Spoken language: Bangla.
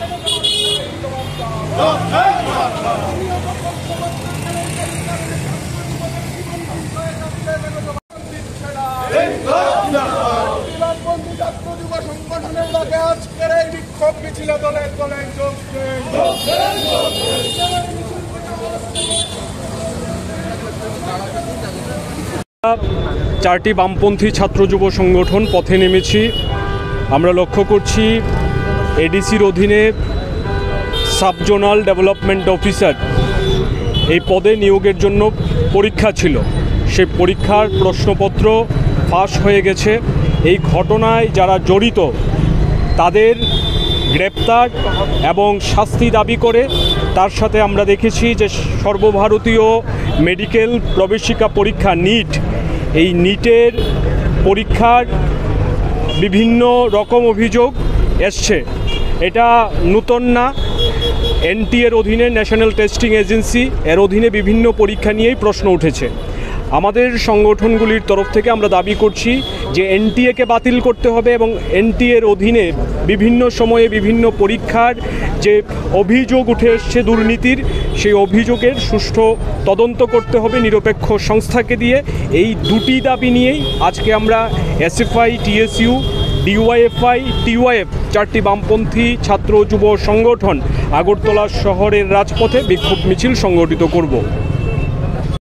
আজকের এই বিক্ষোভ মিছিলে দলে দলে চারটি বামপন্থী ছাত্র যুব সংগঠন পথে নেমেছি। আমরা লক্ষ্য করছি এডিসির অধীনে সাবজোনাল ডেভেলপমেন্ট অফিসার এই পদে নিয়োগের জন্য পরীক্ষা ছিল। সেই পরীক্ষার প্রশ্নপত্র ফাঁস হয়ে গেছে। এই ঘটনায় যারা জড়িত তাদের গ্রেপ্তার এবং শাস্তি দাবি করে তার সাথে আমরা দেখেছি যে সর্বভারতীয় মেডিকেল প্রবেশিকা পরীক্ষা নিট, এই নিটের পরীক্ষার বিভিন্ন রকম অভিযোগ এসছে। এটা নূতন না, এনটিএর অধীনে ন্যাশনাল টেস্টিং এজেন্সি এর অধীনে বিভিন্ন পরীক্ষা নিয়েই প্রশ্ন উঠেছে। আমাদের সংগঠনগুলির তরফ থেকে আমরা দাবি করছি যে এনটিএকে বাতিল করতে হবে এবং এনটিএর অধীনে বিভিন্ন সময়ে বিভিন্ন পরীক্ষার যে অভিযোগ উঠে এসছে দুর্নীতির, সেই অভিযোগের সুষ্ঠু তদন্ত করতে হবে নিরপেক্ষ সংস্থাকে দিয়ে। এই দুটি দাবি নিয়েই আজকে আমরা এসএফআই, টিএসইউ, ডিওয়াইএফআই, টিওয়াইএফ চারটি বামপন্থী ছাত্র যুব সংগঠন আগরতলা শহরের রাজপথে বিক্ষোভ মিছিল সংগঠিত করব।